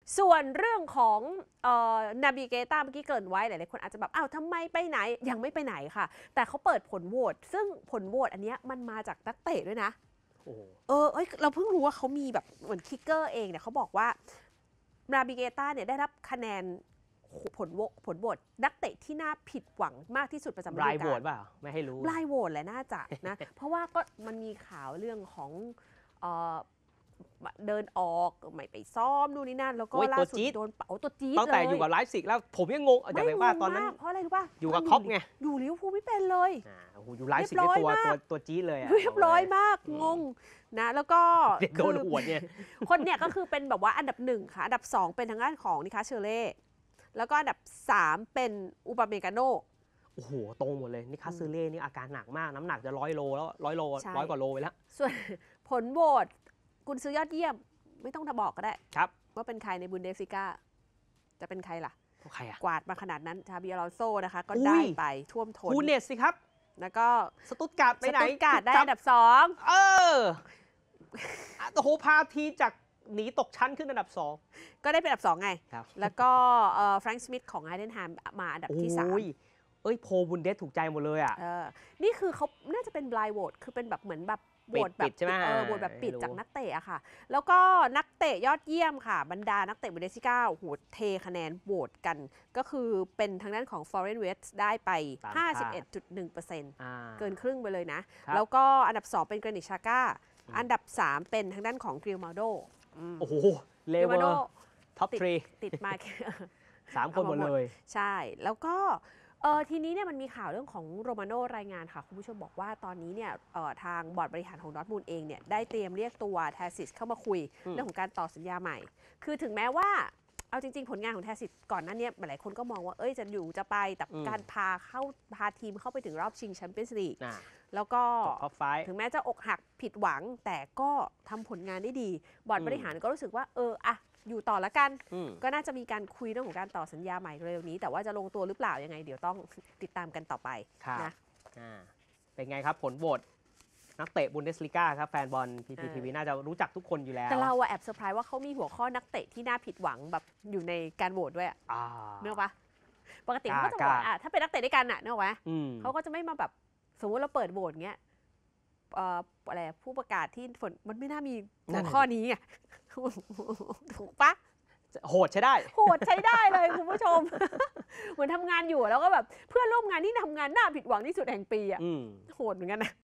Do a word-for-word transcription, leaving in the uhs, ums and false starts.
ส่วนเรื่องของเอ่อนาบิเกต้าเมื่อกี้เกริ่นไว้หลายๆคนอาจจะแบบอ้าวทำไมไปไหนยังไม่ไปไหนค่ะแต่เขาเปิดผลโหวตซึ่งผลโหวตอันเนี้ยมันมาจากนักเตะด้วยนะโอ้เออเอ้ยเราเพิ่งรู้ว่าเขามีแบบเหมือนคิกเกอร์เองเนี่ยเขาบอกว่านาบิเกต้าเนี่ยได้รับคะแนนผลโหวตผลโหวตนักเตะที่น่าผิดหวังมากที่สุดประจำฤดูกาลรายโหวตเปล่าไม่ให้รู้รายโหวตแหละน่าจะนะ เพราะว่าก็มันมีข่าวเรื่องของเอ่อเดินออกไม่ไปซ้อมนู่นนี่นั่นแล้วก็ล่าสุดโดนเป๋าตัวจี๊ดเลยตั้งแต่อยู่กับไลฟ์ซิกแล้วผมยังงงอย่างไรว่าตอนนั้นเพราะอะไรรู้ป่ะอยู่กับคอปไงอยู่ลิเวอร์พูลไม่เป็นเลยอยู่ไลฟ์ซิกตัวตัวตัวจี๊ดเลยเรียบร้อยมากงงนะแล้วก็โดนหัวเนี่ยคนเนี่ยก็คือเป็นแบบว่าอันดับหนึ่งค่ะอันดับสองเป็นทางด้านของนิคาเชเล่แล้วก็อันดับสามเป็นอุปาเมกาโนโอ้โหตรงหมดเลยนี่คาเซเล่นี่อาการหนักมากน้ำหนักจะร้อยโลแล้วร้อยโลร้อยกว่าโลไปแล้วส่วนผลโหวตกุนซือยอดเยี่ยมไม่ต้องบอกก็ได้ครับว่าเป็นใครในบุนเดสลิก้าจะเป็นใครล่ะใครอะกวาดมาขนาดนั้นชาบิอลอนโซนะคะก็ได้ไปท่วมท้นคูเนสสิครับแล้วก็สตุตการ์ดไปไหนสตุตการ์ดได้อันดับสองเออโอ้โหพาทีจากหนีตกชั้นขึ้นอันดับสองก็ได้เป็นอันดับสองไงแล้วก็แฟรงค์สมิธของไฮเดนแฮมมาอันดับที่สามเอ้ยโพบุนเดสถูกใจหมดเลยอ่ะนี่คือเขาน่าจะเป็นบลายโหวตคือเป็นแบบเหมือนแบบโหวตแบบใช่ไหมเออโหวตแบบปิดจากนักเตะอะค่ะแล้วก็นักเตะยอดเยี่ยมค่ะบรรดานักเตะบุนเดสลิก้าโหวตเทคะแนนโหวตกันก็คือเป็นทางด้านของ Florian Wirtz ได้ไป ห้าสิบเอ็ดจุดหนึ่งเปอร์เซ็นต์ เกินครึ่งไปเลยนะแล้วก็อันดับสองเป็นกรานิชชาก้าอันดับสามเป็นทางด้านของกริลมาโดโอ้โหเลเวอร์ท็อปทรีติดมาสามคนหมดเลยใช่แล้วก็เออทีนี้เนี่ยมันมีข่าวเรื่องของโรมาโน่รายงานค่ะคุณผู้ชมบอกว่าตอนนี้เนี่ยทางบอร์ดบริหารของดอร์ทมูลเองเนี่ยได้เตรียมเรียกตัวแทซิสเข้ามาคุยเรื่องของการต่อสัญญาใหม่คือถึงแม้ว่าเอาจริงๆผลงานของแทซิสก่อนหน้านี้หลายคนก็มองว่าเอ้ยจะอยู่จะไปแต่การพาเข้าพาทีมเข้าไปถึงรอบชิงแชมเปี้ยนส์ลีกแล้วก็ถึงแม้จะอกหักผิดหวังแต่ก็ทำผลงานได้ดีบอร์ดบริหารก็รู้สึกว่าเอออะอยู่ต่อละกันก็น่าจะมีการคุยเรื่องของการต่อสัญญาใหม่เร็วนี้แต่ว่าจะลงตัวหรือเปล่ายังไงเดี๋ยวต้องติดตามกันต่อไปนะเป็นไงครับผลโหวตนักเตะบุนเดสลิก้าครับแฟนบอล พี พี ที วี น่าจะรู้จักทุกคนอยู่แล้วแต่เราอะแอบเซอร์ไพรส์ว่าเขามีหัวข้อนักเตะที่น่าผิดหวังแบบอยู่ในการโหวตด้วยอะเนอะปะปกติเขาจะบอกอ่ะถ้าเป็นนักเตะด้วยกันอะเนอะวะเขาก็จะไม่มาแบบสมมติเราเปิดโหวตเงี้ยอะไรผู้ประกาศที่ฝนมันไม่น่ามีหัวข้อนี้ไงถูกปะโหดใช้ได้โหดใช้ได้เลยคุณผู้ชมเหมือนทำงานอยู่แล้วก็แบบเพื่อนร่วมงานที่ทำงานน่าผิดหวังที่สุดแห่งปีอ่ะโหดเหมือนกันนะ